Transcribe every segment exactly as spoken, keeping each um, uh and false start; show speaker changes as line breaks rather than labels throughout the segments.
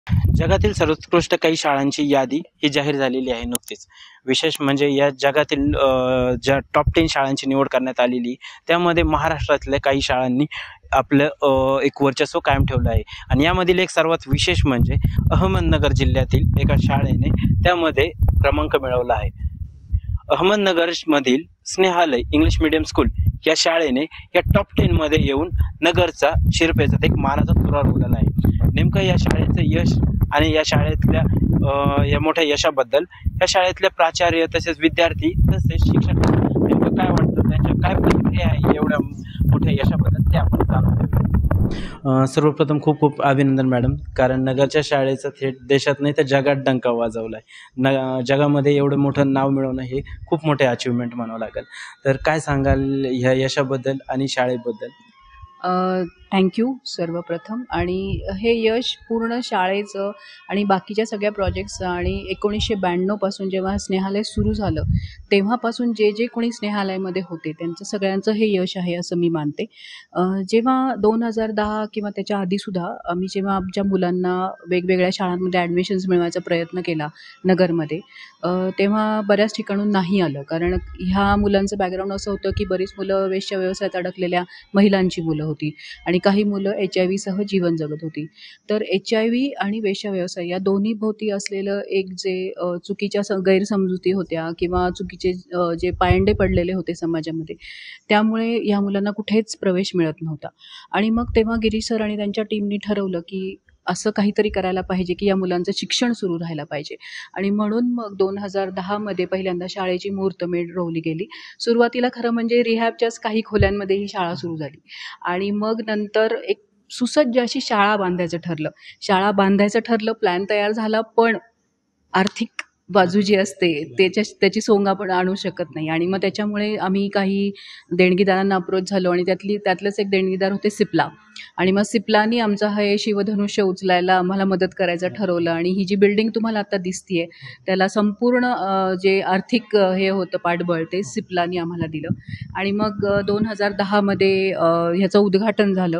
जगातील सर्वोत्कृष्ट काही शाळांची यादी ही जाहीर झालेली आहे नुकतीच. विशेष म्हणजे या जगातील अ, ज्या टॉप टेन शाळांची निवड करण्यात आलेली, त्यामध्ये महाराष्ट्रातल्या काही शाळांनी आपलं अ, एक वर्चस्व कायम ठेवलं आहे. आणि यामधील एक सर्वात विशेष म्हणजे अहमदनगर जिल्ह्यातील एका शाळेने त्यामध्ये क्रमांक मिळवला आहे. अहमदनगरमधील स्नेहालय इंग्लिश मीडियम स्कूल या शाळेने या टॉप टेन मध्ये येऊन नगरचा शिरपेचात एक मानाचा तुरा उडवला आहे. नेमकं या शाळेचं यश आणि या शाळेतल्या अ, या मोठ्या यशाबद्दल या शाळेतल्या प्राचार्य तसेच विद्यार्थी तसेच शिक्षक नेमकं काय वाटतं, त्यांच्या काय प्रतिक्रिया आहे एवढ्या मोठ्या यशाबद्दल ते आपण जाणून घेऊया. सर्वप्रथम खूप खूप अभिनंदन मॅडम, कारण नगरच्या शाळेचं थेट देशात नाही तर जगात डंका वाजवला आहे. न जगामध्ये एवढं मोठं नाव मिळवणं हे खूप मोठे अचिव्हमेंट म्हणावं लागेल. तर काय सांगाल ह्या यशाबद्दल आणि शाळेबद्दल?
थँक्यू सर्वप्रथम. आणि हे यश पूर्ण शाळेचं आणि बाकीच्या सगळ्या प्रोजेक्ट्सचं आणि एकोणीसशे ब्याण्णवपासून जेव्हा स्नेहालय सुरू झालं तेव्हापासून जे जे कोणी स्नेहालयमध्ये होते त्यांचं सगळ्यांचं हे यश आहे असं मी मानते. जेव्हा दोन हजार दहा किंवा त्याच्या आधीसुद्धा आम्ही जेव्हा आमच्या मुलांना वेगवेगळ्या शाळांमध्ये ॲडमिशन्स मिळवायचा प्रयत्न केला नगरमध्ये, तेव्हा बऱ्याच ठिकाणून नाही आलं. कारण ह्या मुलांचं बॅकग्राऊंड असं होतं की बरीच मुलं वेश्या व्यवसायात अडकलेल्या महिलांची मुलं होती आणि काही मुलं एच आय व्हीसह जीवन जगत होती. तर एच आय व्ही आणि वेश्या व्यवसाय या दोन्ही भोवती असलेलं एक जे चुकीच्या स गैरसमजुती होत्या किंवा चुकीचे जे पायंडे पडलेले होते समाजामध्ये, त्यामुळे ह्या मुलांना कुठेच प्रवेश मिळत नव्हता. आणि मग तेव्हा गिरीश सर आणि त्यांच्या टीमनी ठरवलं की असं काहीतरी करायला पाहिजे की या मुलांचं शिक्षण सुरू राहायला पाहिजे. आणि म्हणून मग दोन हजार दहामध्ये पहिल्यांदा शाळेची मुहूर्तमेढ रोवली गेली. सुरुवातीला खरं म्हणजे रिहॅबच्याच काही खोल्यांमध्ये ही शाळा सुरू झाली आणि मग नंतर एक सुसज्ज अशी शाळा बांधायचं ठरलं. शाळा बांधायचं ठरलं, प्लॅन तयार झाला, पण आर्थिक बाजू जी असते त्याच्या त्याची सोंग आपण आणू शकत नाही. आणि मग त्याच्यामुळे आम्ही काही देणगीदारांना अप्रोच झालो आणि त्यातली त्यातलेच एक देणगीदार होते सिप्ला. आणि मग सिप्लानी आमचा हे शिवधनुष्य उचलायला आम्हाला मदत करायचं ठरवलं. आणि ही जी बिल्डिंग तुम्हाला आता दिसतीये त्याला संपूर्ण जे आर्थिक हे होतं पाठबळ ते सिप्लानी आम्हाला दिलं. आणि मग दोन हजार दहामध्ये ह्याचं उद्घाटन झालं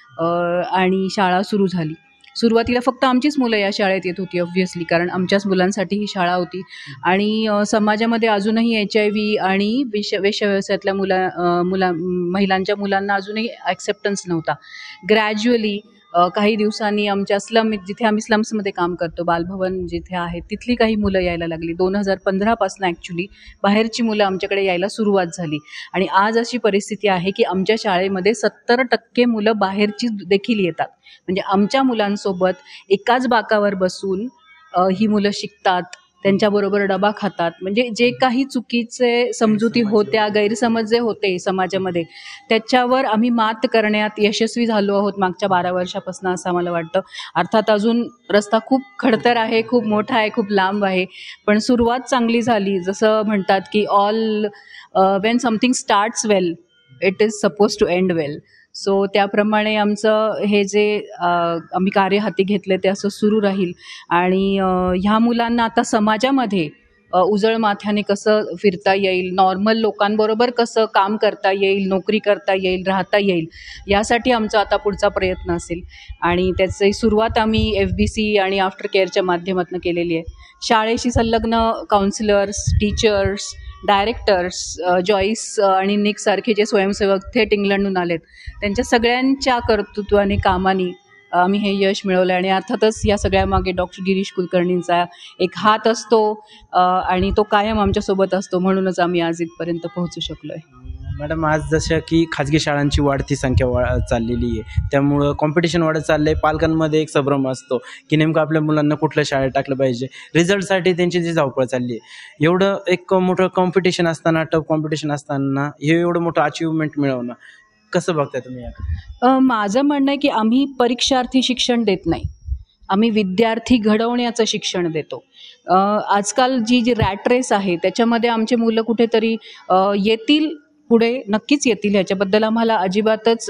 आणि शाळा सुरू झाली. सुरुवातीला फक्त आमचीच मुलं या शाळेत येत होती ऑब्व्हियसली, कारण आमच्याच मुलांसाठी ही शाळा होती. आणि समाजामध्ये अजूनही एच आय व्ही आणि वेश वेश्या व्यवसायातल्या मुला मुला महिलांच्या मुलांना अजूनही ॲक्सेप्टन्स नव्हता. ग्रॅज्युअली काही दिवसांनी आमच्या स्लम, जिथे आम्ही स्लम्समध्ये काम करतो, बालभवन जिथे आहे तिथली काही मुलं यायला लागली. दोन हजार पंधरापासून ॲक्च्युली बाहेरची मुलं आमच्याकडे यायला सुरुवात झाली. आणि आज अशी परिस्थिती आहे की आमच्या शाळेमध्ये सत्तर टक्के मुलं बाहेरची देखील येतात. म्हणजे आमच्या मुलांसोबत एकाच बाकावर बसून ही मुलं शिकतात, त्यांच्याबरोबर डबा खातात. म्हणजे जे काही चुकीचे समजुती होत्या, गैरसमज जे होते समाजामध्ये, त्याच्यावर आम्ही मात करण्यात यशस्वी झालो आहोत मागच्या बारा वर्षापासून असं आम्हाला वाटतं. अर्थात अजून रस्ता खूप खडतर आहे, खूप मोठा आहे, खूप लांब आहे, पण सुरुवात चांगली झाली. जसं म्हणतात की all when something starts well it is suppose to end well. So त्याप्रमाणे आमचं हे जे आम्ही कार्य हाती घेतले ते असं सुरू राहील. आणि ह्या मुलांना आता समाजामध्ये उजळ माथ्याने कसं फिरता येईल, नॉर्मल लोकांबरोबर कसं काम करता येईल, नोकरी करता येईल, राहता येईल, यासाठी आमचा आता पुढचा प्रयत्न असेल. आणि त्याची सुरुवात आम्ही एफ बी सी आणि आफ्टर केअरच्या माध्यमातून केलेली आहे. शाळेशी संलग्न काउन्सिलर्स, टीचर्स, डायरेक्टर्स, जॉईस आणि निक सारखे जे स्वयंसेवक थेट इंग्लंडहून आलेत, त्यांच्या सगळ्यांच्या कर्तृत्वाने, कामाने आम्ही हे यश मिळवलं. आणि अर्थातच या सगळ्यामागे डॉक्टर गिरीश कुलकर्णींचा एक हात असतो आणि तो कायम आमच्यासोबत असतो, म्हणूनच आम्ही आज इथपर्यंत पोहोचू शकलो आहे.
मॅडम, आज जसं की खाजगी शाळांची वाढती संख्या वा चाललेली आहे, त्यामुळं कॉम्पिटिशन वाढत चाललं आहे. पालकांमध्ये एक संभ्रम असतो की नेमकं आपल्या मुलांना कुठल्या शाळेत टाकलं पाहिजे. रिझल्टसाठी त्यांची जी धावपळ चालली आहे, एवढं एक मोठं कॉम्पिटिशन असताना, टफ कॉम्पिटिशन असताना हे एवढं मोठं अचिव्हमेंट मिळवणं कसं बघताय तुम्ही याकडे?
माझं म्हणणं आहे की आम्ही परीक्षार्थी शिक्षण देत नाही, आम्ही विद्यार्थी घडवण्याचं शिक्षण देतो. आजकाल जी जी रॅट रेस आहे त्याच्यामध्ये आमचे मुलं कुठेतरी येतील पुढे नक्कीच येतील, ह्याच्याबद्दल आम्हाला अजिबातच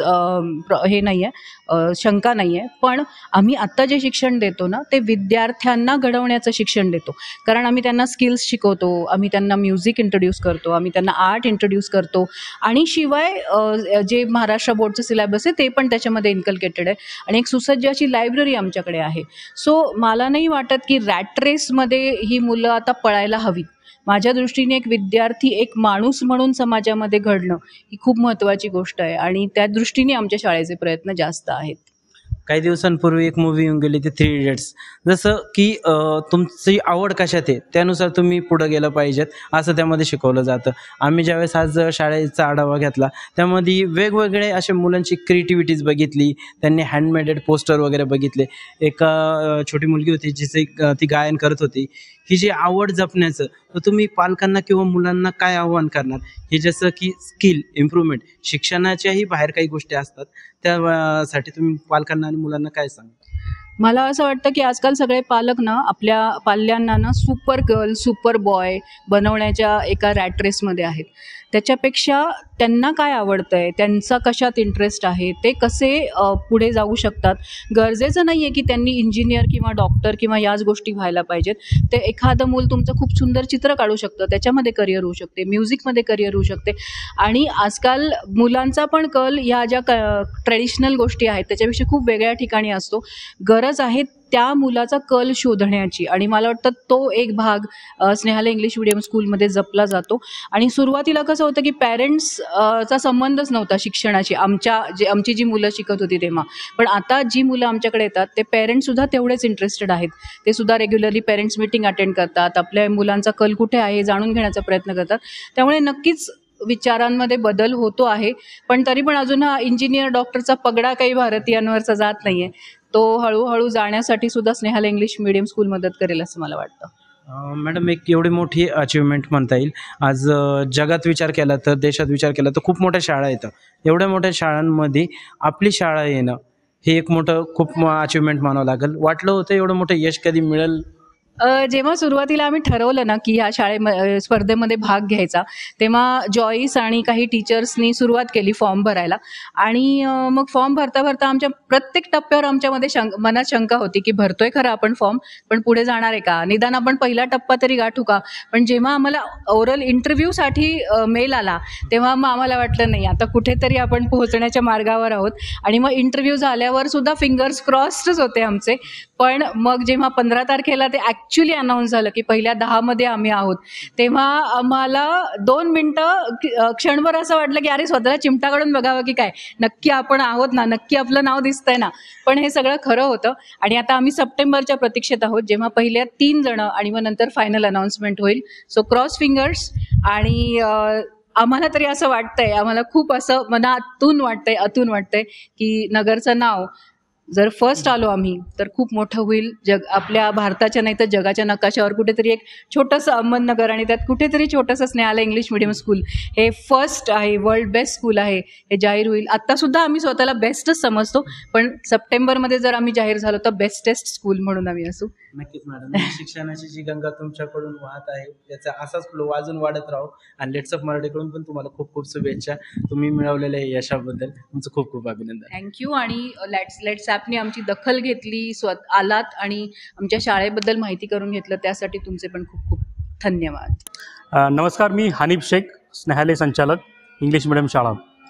हे नाही आहे, शंका नाही आहे. पण आम्ही आत्ता जे शिक्षण देतो ना ते विद्यार्थ्यांना घडवण्याचं शिक्षण देतो. कारण आम्ही त्यांना स्किल्स शिकवतो, आम्ही त्यांना म्युझिक इंट्रोड्यूस करतो, आम्ही त्यांना आर्ट इंट्रोड्यूस करतो आणि शिवाय जे महाराष्ट्र बोर्डचं सिलेबस आहे ते पण त्याच्यामध्ये इन्कल्केटेड आहे आणि एक सुसज्ज अशी लायब्ररी आमच्याकडे आहे. सो मला नाही वाटत की रॅट रेसमध्ये ही मुलं आता पळायला हवीत. माझ्या दृष्टीने एक विद्यार्थी एक माणूस म्हणून समाजामध्ये घडणं ही खूप महत्त्वाची गोष्ट आहे आणि त्या दृष्टीने आमच्या शाळेचे प्रयत्न जास्त आहेत.
काही दिवसांपूर्वी एक मूवी येऊन गेली ती थ्री इडियट्स. जसं की तुमची आवड कशात आहे त्यानुसार तुम्ही पुढं गेलं पाहिजेत असं त्यामध्ये शिकवलं जातं. आम्ही ज्यावेळेस आज शाळेचा आढावा घेतला त्यामध्ये वेगवेगळे अशा मुलांची क्रिएटिव्हिटीज बघितली, त्यांनी हँडमेडेड पोस्टर वगैरे बघितले. एक छोटी मुलगी होती जिचे ती गायन करत होती. ही जी आवड जपण्याचं तर तुम्ही पालकांना किंवा मुलांना काय आव्हान करणार? हे जसं की स्किल इम्प्रूव्हमेंट, शिक्षणाच्याही बाहेर काही गोष्टी असतात, त्यासाठी तुम्ही पालकांना आणि मुलांना काय सांगा?
मला असं वाटतं की आजकाल सगळे पालक ना आपल्या पाल्यांना ना सुपर गर्ल सुपर बॉय बनवण्याच्या एका रॅट रेसमध्ये आहेत. त्याच्यापेक्षा त्यांना काय आवडतं आहे, त्यांचा कशात इंटरेस्ट आहे, ते कसे पुढे जाऊ शकतात. गरजेचं नाही आहे की त्यांनी इंजिनियर किंवा डॉक्टर किंवा याच गोष्टी व्हायला पाहिजेत. ते एखादं मूल तुमचं खूप सुंदर चित्र काढू शकतं, त्याच्यामध्ये करिअर होऊ शकते, म्युझिकमध्ये करिअर होऊ शकते. आणि आजकाल मुलांचा पण कल ह्या ज्या क ट्रेडिशनल गोष्टी आहेत त्याच्यापेक्षा खूप वेगळ्या ठिकाणी असतो. गरज आहे त्या मुलाचा कल शोधण्याची आणि मला वाटतं तो एक भाग स्नेहालय इंग्लिश मिडियम स्कूलमध्ये जपला जातो. आणि सुरुवातीला कसं होतं की पॅरेंट्स चा संबंधच नव्हता शिक्षणाशी, आमच्या जे आमची जी मुलं शिकत होती तेव्हा. पण आता जी मुलं आमच्याकडे येतात ते पेरेंट्ससुद्धा तेवढेच इंटरेस्टेड आहेत. ते सुद्धा रेग्युलरली पेरेंट्स मीटिंग अटेंड करतात, आपल्या मुलांचा कल कुठे आहे जाणून घेण्याचा प्रयत्न करतात. त्यामुळे नक्कीच विचारांमध्ये बदल होतो आहे. पण तरी पण अजून हा इंजिनियर डॉक्टरचा पगडा काही भारतीयांवरचा जात नाही आहे. तो हळूहळू जाण्यासाठी सुद्धा स्नेहालय इंग्लिश मिडियम स्कूल मदत करेल असं मला वाटतं.
मॅडम, एक एवढी मोठी अचिव्हमेंट म्हणता येईल. आज जगात विचार केला तर, देशात विचार केला तर खूप मोठ्या शाळा येतं. एवढ्या मोठ्या शाळांमध्ये आपली शाळा येणं हे एक मोठं खूप अचिव्हमेंट म्हणावं लागेल. वाटलं होतं एवढं मोठं यश कधी मिळेल?
जेव्हा सुरुवातीला आम्ही ठरवलं ना की ह्या शाळे स्पर्धेमध्ये भाग घ्यायचा तेव्हा जॉईस आणि काही टीचर्सनी सुरुवात केली फॉर्म भरायला. आणि मग फॉर्म भरता भरता आमच्या प्रत्येक टप्प्यावर आमच्यामध्ये शंक मनात शंका होती की भरतोय खरं आपण फॉर्म, पण पुढे जाणार आहे का, निदान आपण पहिला टप्पा तरी गाठू का. पण जेव्हा आम्हाला ओरल इंटरव्ह्यूसाठी मेल आला तेव्हा मग आम्हाला वाटलं नाही आता कुठेतरी आपण पोहोचण्याच्या मार्गावर आहोत. आणि मग इंटरव्ह्यू झाल्यावर सुद्धा फिंगर्स क्रॉस्डच होते आमचे. पण मग जेव्हा पंधरा तारखेला ते ॲक्च्युली अनाऊन्स झालं की पहिल्या दहामध्ये आम्ही आहोत तेव्हा आम्हाला दोन मिनटं क्षणभर असं वाटलं की अरे स्वतःला चिमटा काढून बघावं की काय, नक्की आपण आहोत ना, नक्की आपलं नाव दिसतंय ना. पण हे सगळं खरं होतं. आणि आता आम्ही सप्टेंबरच्या प्रतीक्षेत आहोत जेव्हा पहिल्या तीन जण आणि मग नंतर फायनल अनाऊन्समेंट होईल. So cross fingers. आणि आम्हाला तरी असं वाटतंय, आम्हाला खूप असं मनातून वाटतंय, अतून वाटतंय की नगरचं नाव जर फर्स्ट आलो आम्ही तर खूप मोठं होईल. जग आपल्या भारताच्या नाही तर जगाच्या नकाशावर कुठेतरी एक छोटंसं अहमदनगर आणि त्यात कुठेतरी छोटंसं स्नेहालय इंग्लिश मिडियम स्कूल हे फर्स्ट आहे, वर्ल्ड बेस्ट स्कूल आहे हे जाहीर होईल. आत्तासुद्धा आम्ही स्वतःला बेस्टच समजतो, पण सप्टेंबरमध्ये जर आम्ही जाहीर झालो तर बेस्टेस्ट स्कूल म्हणून आम्ही असू.
नक्कीच मॅडम, शिक्षणाची जी गंगा तुमच्याकडून वाहत आहे त्याचा असाच फ्लो अजून वाढत राहू. आणि लेट्स ऑफ मराठीकडून पण तुम्हाला खूप खूप शुभेच्छा तुम्ही मिळवलेल्या यशाबद्दल. तुमचं खूप खूप अभिनंदन.
थँक्यू. आणि लेट्स लेट्स ॲपने आमची दखल घेतली, स्वत आलात आणि आमच्या शाळेबद्दल माहिती करून घेतलं, त्यासाठी तुमचे पण खूप खूप धन्यवाद.
नमस्कार, मी हनीफ शेख, स्नेहालय संचालक, इंग्लिश मिडियम शाळा.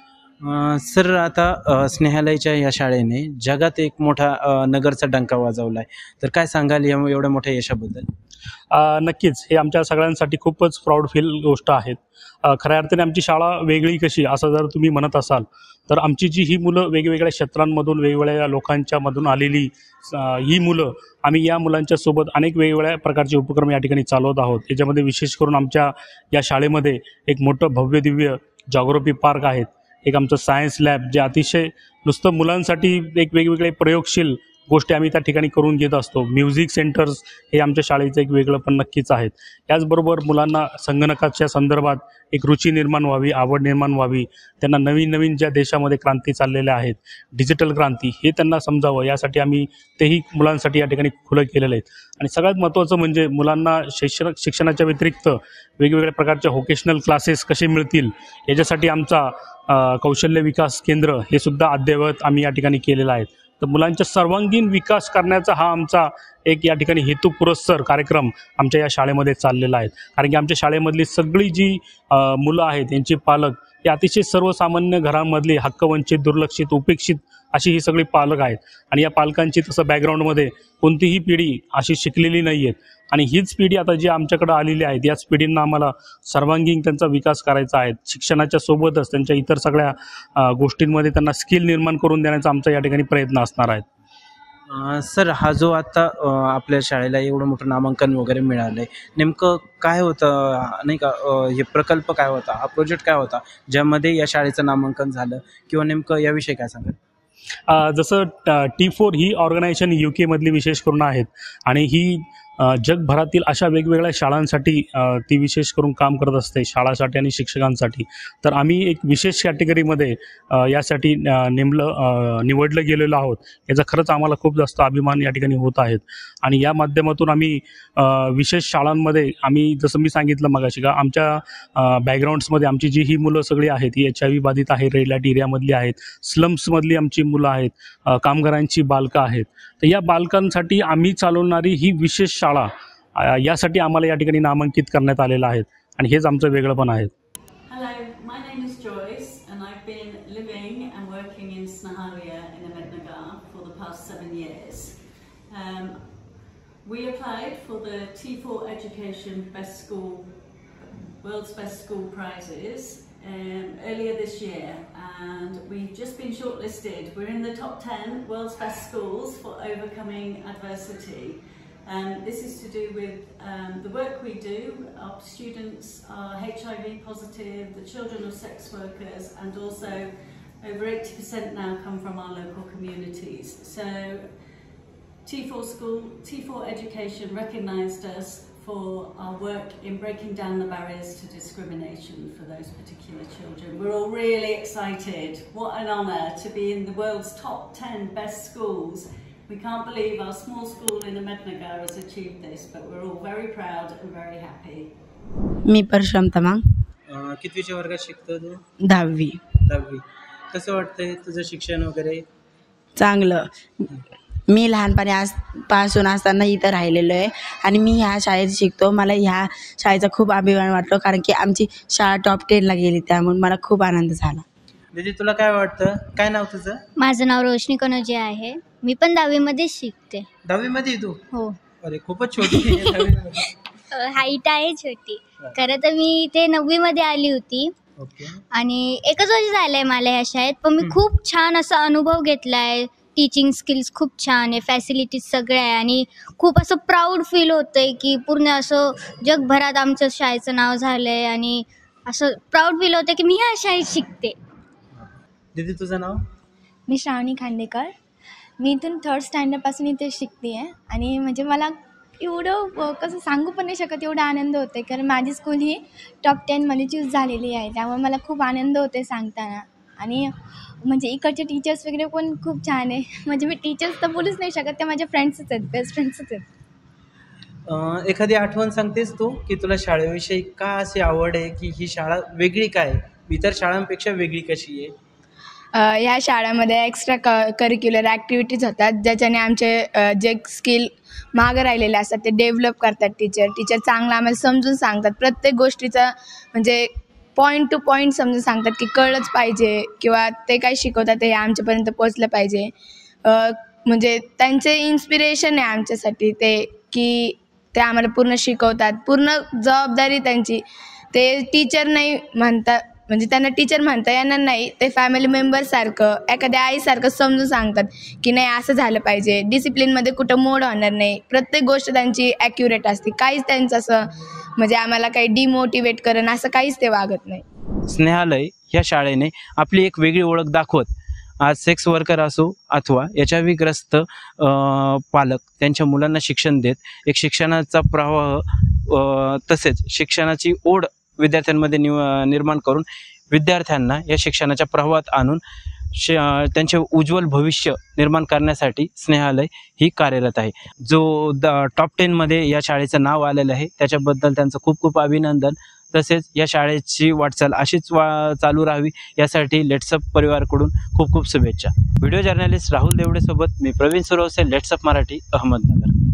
सर, आता स्नेहालयच्या या शाळेने जगात एक मोठा नगरचा डंका वाजवला आहे, तर काय सांगाल या एवढ्या मोठ्या यशाबद्दल?
नक्कीच हे आमच्या सगळ्यांसाठी खूपच प्राऊड फील गोष्ट आहे. खऱ्या अर्थाने आमची शाळा वेगळी कशी असं जर तुम्ही म्हणत असाल तर आमची जी ही मुलं वेगवेगळ्या क्षेत्रांमधून वेगवेगळ्या लोकांच्या मधून आलेली ही मुलं, आम्ही या मुलांच्या सोबत अनेक वेगवेगळ्या प्रकारचे उपक्रम या ठिकाणी चालवत आहोत. याच्यामध्ये विशेष करून आमच्या या शाळेमध्ये एक मोठं भव्य दिव्य जॉग्राफी पार्क आहेत, एक आमचं सायन्स लॅब जे अतिशय नुसतं मुलांसाठी एक वेगवेगळे प्रयोगशील गोष्टी आम्ही त्या ठिकाणी करून घेत असतो. म्युझिक सेंटर्स हे आमच्या शाळेचं एक वेगळं पण नक्कीच आहेत. याचबरोबर मुलांना संगणकाच्या संदर्भात एक रुची निर्माण व्हावी, आवड निर्माण व्हावी, त्यांना नवीन नवीन ज्या देशामध्ये क्रांती चाललेल्या आहेत, डिजिटल क्रांती, हे त्यांना समजावं, यासाठी आम्ही तेही मुलांसाठी या ठिकाणी खुलं केलेलं आहेत. आणि सगळ्यात महत्त्वाचं म्हणजे मुलांना शैक्षणिक शिक्षणाच्या व्यतिरिक्त वेगवेगळ्या प्रकारच्या व्होकेशनल क्लासेस कसे मिळतील याच्यासाठी आमचा कौशल्य विकास केंद्र हे सुद्धा अद्ययावत आम्ही या ठिकाणी केलेलं आहे. तर मुलांचा सर्वांगीण विकास करण्याचा हा आमचा एक या ठिकाणी हेतू पुरस्सर कार्यक्रम आमच्या या शाळेमध्ये चाललेला आहे. कारण की आमच्या शाळेमधली सगळी जी मुलं आहेत त्यांचे पालक हे अतिशय सर्वसामान्य घरांमधली हक्कवंचित, दुर्लक्षित, उपेक्षित अशी ही सगळी पालक आहेत. आणि या पालकांची तसं बॅकग्राऊंडमध्ये कोणतीही पिढी अशी शिकलेली नाही आहे. आणि हीच पिढी आता जी आमच्याकडे आलेली आहेत, याच पिढींना आम्हाला सर्वांगीण त्यांचा विकास करायचा आहे. शिक्षणाच्या सोबतच त्यांच्या इतर सगळ्या गोष्टींमध्ये त्यांना स्किल निर्माण करून देण्याचा आमचा या ठिकाणी प्रयत्न असणार आहे.
सर, हा जो आता आपल्या शाळेला एवढं मोठं नामांकन वगैरे मिळालं आहे, नेमकं काय होतं नाही का, हे प्रकल्प काय होता, हा प्रोजेक्ट काय होता ज्यामध्ये या शाळेचं नामांकन झालं, किंवा नेमकं याविषयी काय सांगाल?
जसं टी फोर ही ऑर्गनायझेशन यू केमधली विशेष करून आहेत आणि ही जगभरातील अशा वेगवेगळ्या शाळांसाठी ती विशेष करून काम करत असते, शाळासाठी आणि शिक्षकांसाठी. तर आम्ही एक विशेष कॅटेगरीमध्ये यासाठी नेमलं निवडलं गेलेलो आहोत. याचा खरंच आम्हाला खूप जास्त अभिमान या ठिकाणी होत आहेत. आणि या माध्यमातून आम्ही विशेष शाळांमध्ये आम्ही जसं मी सांगितलं मगाशी का आमच्या बॅकग्राऊंड्समध्ये आमची जी ही मुलं सगळी आहेत ही एच आय व्ही बाधित आहे, रेड लाईट एरियामधली आहेत, स्लम्समधली आमची मुलं आहेत, कामगारांची बालकं आहेत. तर या बालकांसाठी आम्ही चालवणारी ही विशेष शाळा यासाठी आम्हाला या ठिकाणी नामांकित करण्यात आलेलं आहे आणि हेच आमचं वेगळंपण आहे.
Hello, my name is Joyce and I've been living and working in Snahalia in Ahmednagar for the past seven years. Um, we applied for the T four Education Best School, World's Best School prizes um, earlier this year, and we've just been shortlisted. We're in the top ten World's Best Schools for overcoming adversity. Um, this is to do with um, the work we do. Our students are H I V positive, the children of sex workers, and also over eighty percent now come from our local communities. So T four School, T four Education recognised us for our work in breaking down the barriers to discrimination for those particular children. We're all really excited. What an honour to be in the world's top ten best schools. We can't believe our small school in Ahmednagar has achieved this, but we're all very proud and very happy.
मी परशुराम तमांग.
कितवीच्या वर्गात शिकतो तू?
दहावी.
दहावी. कसं वाटतंय तुझं शिक्षण वगैरे?
चांगलं. मी लहानपणी आजपासून असताना इथं राहिलेलो आहे आणि मी ह्या शाळेत शिकतो. मला ह्या शाळेचा खूप अभिमान वाटतो कारण की आमची शाळा टॉप टेनला गेली, त्यामुळे मला खूप आनंद झाला.
दीदी, तुला काय वाटतं? काय नाव तुझं?
माझं नाव रोशनी कनोजे आहे. मी पण दहावीमध्ये शिकते.
दहावीमध्ये तू?
हो.
अरे, खूपच छोटी आहे.
हाईट आहे छोटी. खरं तर मी इथे नववीमध्ये आली होती आणि एकच वर्ष झालंय मला ह्या शाळेत, पण मी खूप छान असा अनुभव घेतलाय. टीचिंग स्किल्स खूप छान आहे, फॅसिलिटीज सगळ्या आहे आणि खूप असं प्राऊड फील होतंय की पूर्ण असं जगभरात आमचं शाळेचं नाव झालंय आणि असं प्राऊड फील होतं की मी ह्या शाळेत शिकते.
दीदी, तुझं नाव?
मी श्रावणी खांडेकर. मी इथून थर्ड स्टँडर्डपासून इथे शिकते आहे आणि म्हणजे मला एवढं कसं सांगू पण नाही शकत, एवढा आनंद होतो आहे कारण माझी स्कूल ही टॉप टेनमध्ये चूज झालेली आहे. त्यामुळे मला खूप आनंद होते सांगताना. आणि म्हणजे इकडचे टीचर्स वगैरे पण खूप छान आहे. म्हणजे मी टीचर्स तर बोलूच नाही शकत, ते माझ्या फ्रेंड्सच आहेत, बेस्ट फ्रेंड्सच आहेत.
एखादी आठवण सांगतेस तू की तुला शाळेविषयी का अशी आवड आहे, की ही शाळा वेगळी काय, इतर शाळांपेक्षा वेगळी कशी आहे?
ह्या शाळेमध्ये एक्स्ट्रा क करिक्युलर ॲक्टिव्हिटीज होतात ज्याच्याने आमचे जे स्किल मागं राहिलेले असतात ते डेव्हलप करतात टीचर. टीचर चांगलं आम्हाला समजून सांगतात, प्रत्येक गोष्टीचं म्हणजे पॉईंट टू पॉईंट समजून सांगतात की कळलंच पाहिजे किंवा ते काय शिकवतात ते आमच्यापर्यंत पोचलं पाहिजे. म्हणजे त्यांचे इन्स्पिरेशन आहे आमच्यासाठी ते, की ते आम्हाला पूर्ण शिकवतात, पूर्ण जबाबदारी त्यांची. ते टीचर नाही म्हणतात, म्हणजे त्यांना टीचर म्हणता येणार नाही, ते फॅमिली मेंबरसारखं एखाद्या आईसारखं समजून सांगतात की नाही असं झालं पाहिजे, डिसिप्लिनमध्ये कुठं मोड होणार नाही, प्रत्येक गोष्ट त्यांची ॲक्युरेट असते. काहीच त्यांचं असं म्हणजे आम्हाला काही डिमोटिवेट करणं असं काहीच ते वागत नाही.
स्नेहालय या शाळेने आपली एक वेगळी ओळख दाखवत आज सेक्स वर्कर असो अथवा एच आय व्हीग्रस्त पालक त्यांच्या मुलांना शिक्षण देत एक शिक्षणाचा प्रवाह अ, तसेच शिक्षणाची ओढ विद्यार्थ्यांमध्ये निव निर्माण करून विद्यार्थ्यांना या शिक्षणाच्या प्रवाहात आणून श त्यांचे उज्ज्वल भविष्य निर्माण करण्यासाठी स्नेहालय ही कार्यरत आहे. जो द टॉप टेनमध्ये या शाळेचं नाव आलेलं आहे त्याच्याबद्दल त्यांचं खूप खूप अभिनंदन. तसेच या शाळेची वाटचाल अशीच वा चालू राहावी यासाठी लेट्सअप परिवारकडून खूप खूप शुभेच्छा. व्हिडिओ जर्नलिस्ट राहुल देवडेसोबत मी प्रवीण सुरवसे, लेट्सअप मराठी, अहमदनगर.